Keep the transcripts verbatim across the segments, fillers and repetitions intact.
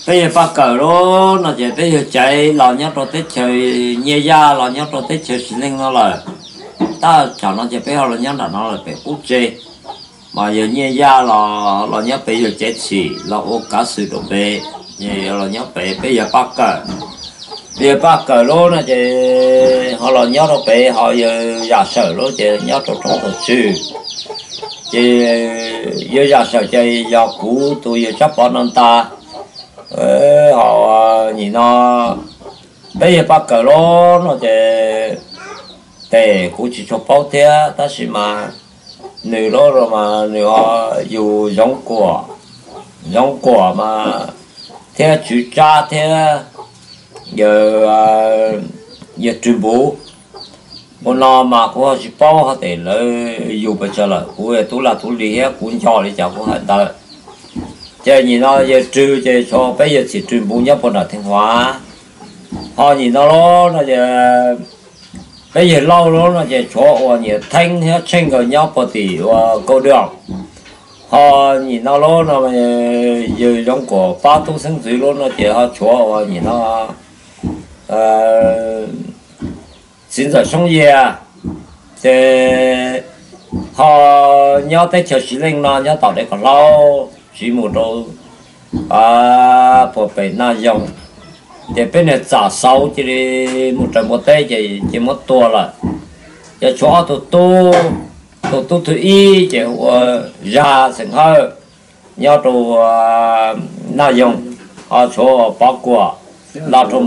bây giờ bắt cờ đó nó chỉ bây giờ chạy lò nhóc rồi tết chơi nhẹ ra lò nhóc rồi tết chơi xin lên nó là ta chọn nó chỉ bây giờ lò nhóc là nó là phải út chơi mà giờ nhẹ ra lò lò nhóc bây giờ chết xì lò ô cá sấu đồ bể nhẹ lò nhóc bể bây giờ bắt cờ bây giờ bắt cờ đó nó chỉ họ lò nhóc đồ bể họ giờ giả sở đó chỉ nhóc trong trong thật sự chỉ giờ giả sở chỉ giờ cũ tôi giờ chấp bọn anh ta họ nhìn nó bây giờ bắt cờ đó nó để để cũng chỉ cho bao thế ta chỉ mà nếu đó rồi mà nếu họ dù giống quả giống quả mà theo chủ cha theo giờ giờ truyền bố một nó mà cũng chỉ bao họ để lấy dù bây giờ là cũng tôi là tôi đi hết cũng cho đi chẳng có hạn ta chơi nhìn nó giờ trừ chơi cho bây giờ chỉ truyền bố nhất bọn ở Thanh Hóa họ nhìn nó nó là giờ bây giờ lâu nó là giờ cho và nhiều thanh hết tranh rồi nhau bỏ tỷ và câu đường họ nhìn nó nó là giờ giống của ba tu sinh dưới nó nó chỉ họ cho và nhìn nó xin giờ sống gì à thì họ nhau tới chờ chỉ lên nó nhau tạo để còn lâu chỉ một đôi à bộ bể na dùng để bên này trả sau chỉ một trăm một tê chỉ chỉ một tua là giờ cho tụi tu tụi tu tụi y chỉ ra thành hơi nhau tụi na dùng họ cho bao quả là trong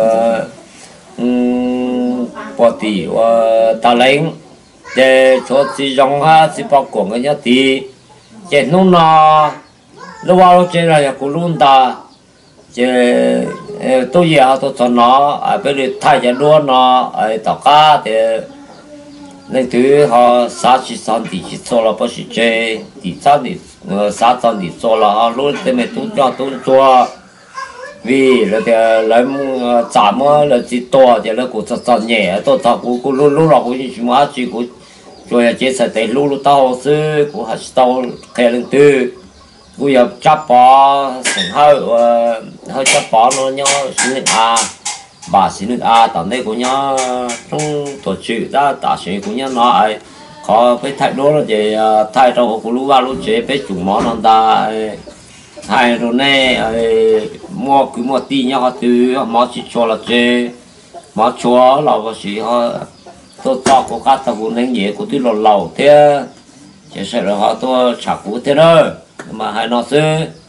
bộ tỷ và ta lấy để cho chỉ dùng ha chỉ bao quả cái nhau tỷ chỉ nung na lúc vào chơi là cũng luôn ta chỉ tôi giờ tôi cho nó à bây giờ thay cho luôn nó ở tàu cá thì nên thứ họ sát chỉ san thì chỉ cho là bớt chơi thì sát thì sát san thì cho là họ luôn thế này tôi cho tôi cho vì là thì lấy trả mà là chỉ to thì là cũng rất rất nhẹ tôi cho cũng cũng luôn luôn là cũng chỉ mà chỉ cũng rồi chế sẽ thấy luôn luôn tao sư cũng hết tao khéo lên từ bây giờ chấp bỏ thành hơi hơi chấp bỏ nó nhớ xin được à bà xin được à tận đây của nhớ trong tổ chức đã tạ sự của nhớ nó ấy có cái thái độ là gì thay trong của lũ ba lũ chế với chủ món nó ta hay rồi này mua cứ mua tí nhau từ mua chỉ cho là chế mua cho là có gì họ tôi cho có các thằng cũng đánh nhẹ của tôi lầu lầu thế chỉ sợ là họ tôi chả cũ thế đó mà hai nó xưa